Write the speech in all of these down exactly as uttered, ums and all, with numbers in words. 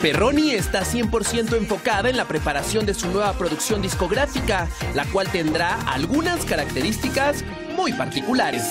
Perroni está cien por ciento enfocada en la preparación de su nueva producción discográfica, la cual tendrá algunas características muy particulares.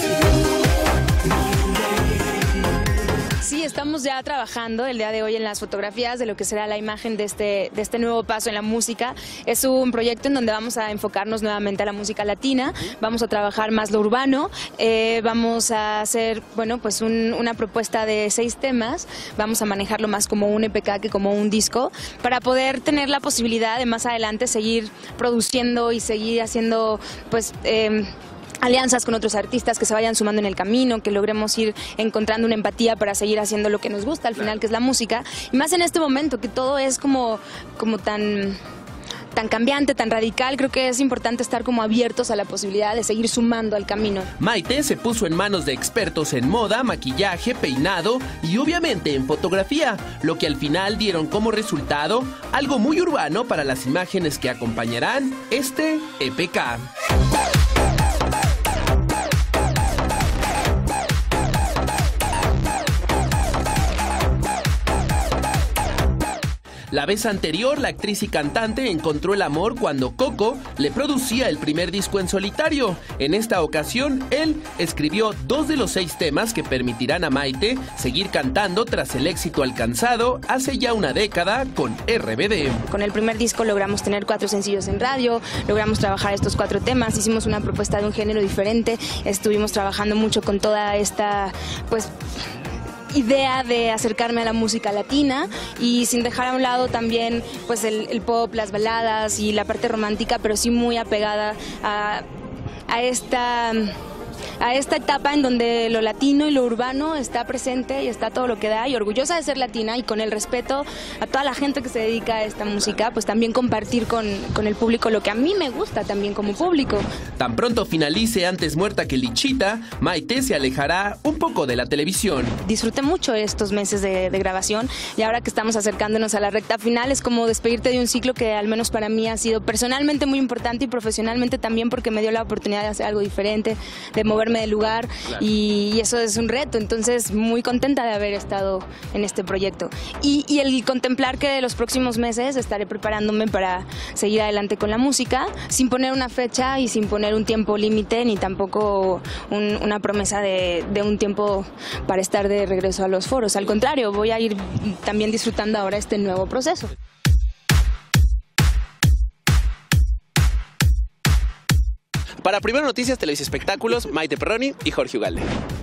Sí, estamos ya trabajando el día de hoy en las fotografías de lo que será la imagen de este, de este nuevo paso en la música. Es un proyecto en donde vamos a enfocarnos nuevamente a la música latina, vamos a trabajar más lo urbano, eh, vamos a hacer, bueno, pues un, una propuesta de seis temas, vamos a manejarlo más como un E P K que como un disco, para poder tener la posibilidad de más adelante seguir produciendo y seguir haciendo, pues... Eh, alianzas con otros artistas que se vayan sumando en el camino, que logremos ir encontrando una empatía para seguir haciendo lo que nos gusta al final, que es la música. Y más en este momento, que todo es como, como tan... tan cambiante, tan radical, creo que es importante estar como abiertos a la posibilidad de seguir sumando al camino. Maite se puso en manos de expertos en moda, maquillaje, peinado y obviamente en fotografía, lo que al final dieron como resultado algo muy urbano para las imágenes que acompañarán este E P K. La vez anterior, la actriz y cantante encontró el amor cuando Coco le producía el primer disco en solitario. En esta ocasión, él escribió dos de los seis temas que permitirán a Maite seguir cantando tras el éxito alcanzado hace ya una década con R B D. Con el primer disco logramos tener cuatro sencillos en radio, logramos trabajar estos cuatro temas, hicimos una propuesta de un género diferente, estuvimos trabajando mucho con toda esta, pues... idea de acercarme a la música latina y sin dejar a un lado también pues el, el pop, las baladas y la parte romántica, pero sí muy apegada a, a esta... a esta etapa en donde lo latino y lo urbano está presente y está todo lo que da, y orgullosa de ser latina y con el respeto a toda la gente que se dedica a esta música, pues también compartir con, con el público lo que a mí me gusta también como público. Tan pronto finalice Antes muerta que lichita, Maite se alejará un poco de la televisión. Disfruté mucho estos meses de, de grabación y ahora que estamos acercándonos a la recta final es como despedirte de un ciclo que al menos para mí ha sido personalmente muy importante y profesionalmente también, porque me dio la oportunidad de hacer algo diferente, de moverme del lugar, claro. y, y eso es un reto, entonces muy contenta de haber estado en este proyecto y, y el contemplar que de los próximos meses estaré preparándome para seguir adelante con la música sin poner una fecha y sin poner un tiempo límite ni tampoco un, una promesa de, de un tiempo para estar de regreso a los foros. Al contrario, voy a ir también disfrutando ahora este nuevo proceso. Para Primero Noticias, Televisa Espectáculos, Maite Perroni y Jorge Ugalde.